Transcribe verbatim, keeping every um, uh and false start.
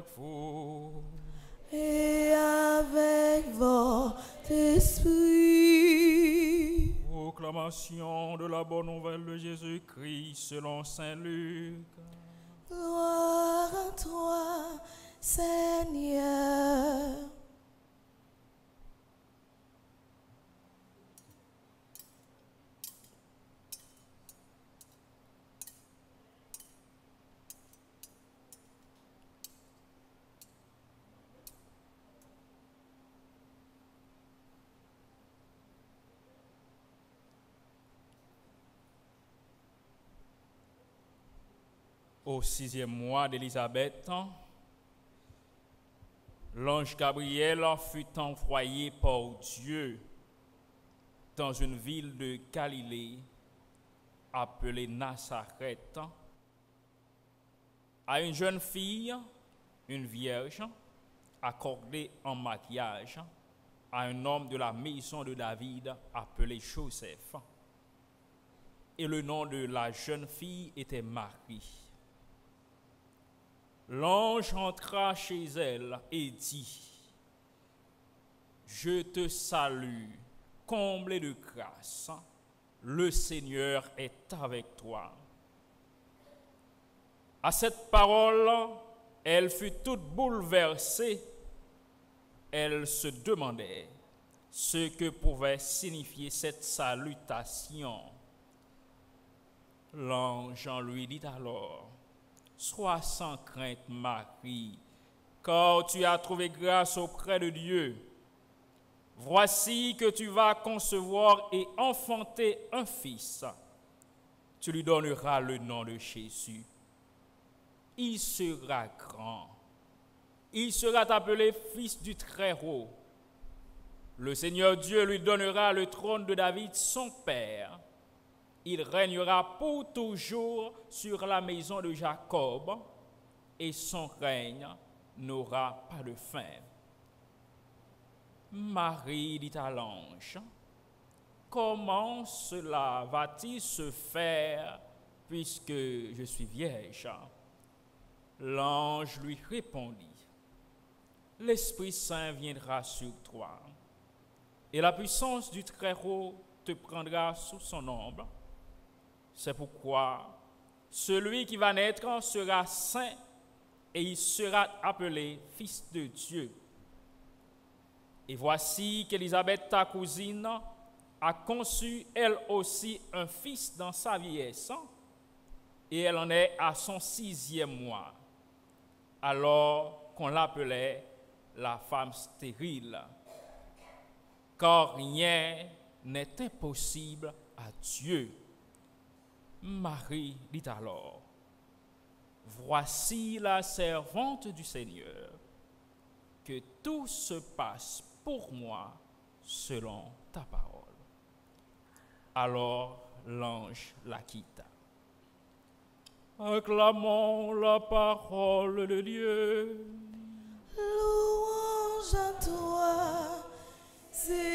vous. Et avec votre esprit. Proclamation de la bonne nouvelle de Jésus-Christ selon saint Luc. Gloire à toi, Seigneur. Au sixième mois d'Élisabeth, l'ange Gabriel fut envoyé par Dieu dans une ville de Galilée appelée Nazareth à une jeune fille, une vierge, accordée en mariage à un homme de la maison de David appelé Joseph. Et le nom de la jeune fille était Marie. L'ange entra chez elle et dit: Je te salue, comblée de grâce, le Seigneur est avec toi. À cette parole, elle fut toute bouleversée. Elle se demandait ce que pouvait signifier cette salutation. L'ange lui dit alors: Sois sans crainte, Marie, car tu as trouvé grâce auprès de Dieu. Voici que tu vas concevoir et enfanter un fils. Tu lui donneras le nom de Jésus. Il sera grand. Il sera appelé Fils du Très-Haut. Le Seigneur Dieu lui donnera le trône de David, son père. Il régnera pour toujours sur la maison de Jacob, et son règne n'aura pas de fin. Marie dit à l'ange: Comment cela va-t-il se faire puisque je suis vierge? L'ange lui répondit: L'Esprit Saint viendra sur toi, et la puissance du Très-Haut te prendra sous son ombre. C'est pourquoi celui qui va naître sera saint et il sera appelé Fils de Dieu. Et voici qu'Élisabeth, ta cousine, a conçu elle aussi un fils dans sa vieillesse, et elle en est à son sixième mois, alors qu'on l'appelait la femme stérile. Car rien n'est impossible à Dieu. Marie dit alors: Voici la servante du Seigneur, que tout se passe pour moi selon ta parole. Alors l'ange la quitta. Acclamons la parole de Dieu. Louange à toi, Seigneur.